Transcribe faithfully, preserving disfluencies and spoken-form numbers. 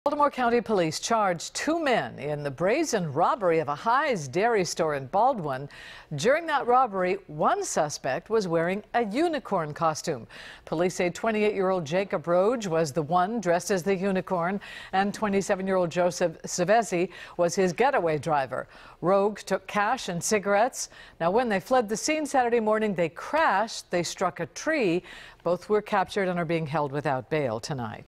Baltimore County Police charged two men in the brazen robbery of a High's dairy store in Baldwin. During that robbery, one suspect was wearing a unicorn costume. Police say twenty-eight-year-old Jacob Roge was the one dressed as the unicorn, and twenty-seven-year-old Joseph Savesi was his getaway driver. Rogue took cash and cigarettes. Now, when they fled the scene Saturday morning, they crashed. They struck a tree. Both were captured and are being held without bail tonight.